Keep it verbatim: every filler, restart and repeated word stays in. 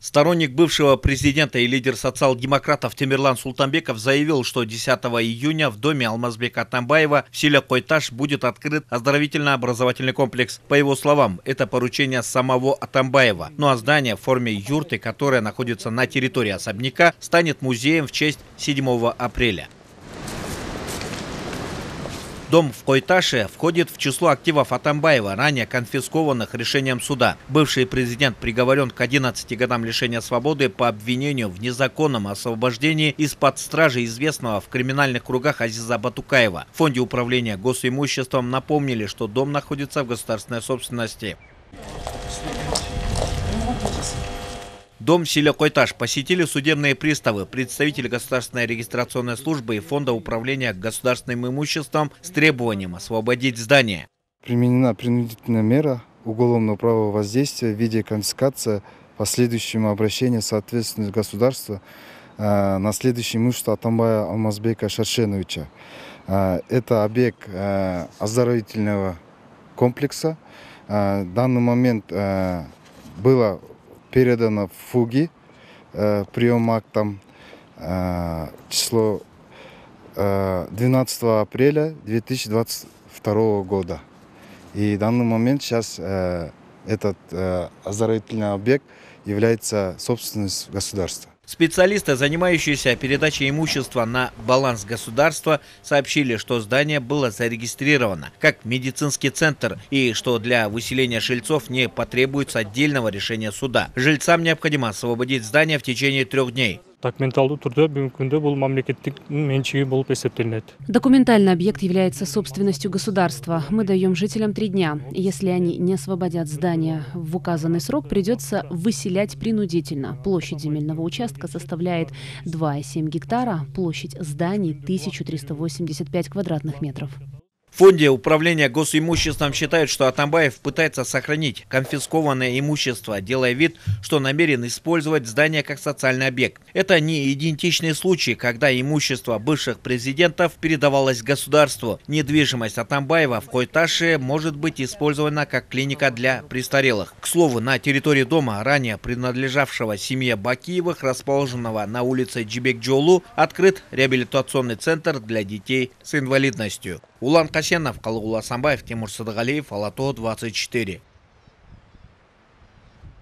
Сторонник бывшего президента и лидер социал-демократов Темирлан Султанбеков заявил, что десятого июня в доме Алмазбека Атамбаева в селе Койташ будет открыт оздоровительно-образовательный комплекс. По его словам, это поручение самого Атамбаева. Ну а здание в форме юрты, которое находится на территории особняка, станет музеем в честь седьмого апреля. Дом в Койташе входит в число активов Атамбаева, ранее конфискованных решением суда. Бывший президент приговорен к одиннадцати годам лишения свободы по обвинению в незаконном освобождении из-под стражи известного в криминальных кругах Азиза Батукаева. В фонде управления госимуществом напомнили, что дом находится в государственной собственности. Дом в селе Койташ посетили судебные приставы, представители Государственной регистрационной службы и Фонда управления государственным имуществом с требованием освободить здание. Применена принудительная мера уголовного правового воздействия в виде конфискации последующему обращению соответственного государства э, на следующее имущество Атамбая Алмазбека Шаршеновича. Э, это объект э, оздоровительного комплекса. Э, в данный момент э, было передано в ФУГИ э, прием актом э, число э, двенадцатого апреля две тысячи двадцать второго года. И в данный момент сейчас э, этот э, оздоровительный объект является собственностью государства. Специалисты, занимающиеся передачей имущества на баланс государства, сообщили, что здание было зарегистрировано как медицинский центр и что для выселения жильцов не потребуется отдельного решения суда. Жильцам необходимо освободить здание в течение трех дней. Документальный объект является собственностью государства. Мы даем жителям три дня. Если они не освободят здание в указанный срок, придется выселять принудительно. Площадь земельного участка составляет два и семь гектара, площадь зданий тысяча триста восемьдесят пять квадратных метров. В фонде управления госимуществом считают, что Атамбаев пытается сохранить конфискованное имущество, делая вид, что намерен использовать здание как социальный объект. Это не идентичные случаи, когда имущество бывших президентов передавалось государству. Недвижимость Атамбаева в Койташе может быть использована как клиника для престарелых. К слову, на территории дома, ранее принадлежавшего семье Бакиевых, расположенного на улице Джибек-Джолу, открыт реабилитационный центр для детей с инвалидностью. Улан Касенов, Калыгул Асанбаев, Тимур Садыгалиев, Ала То двадцать четыре.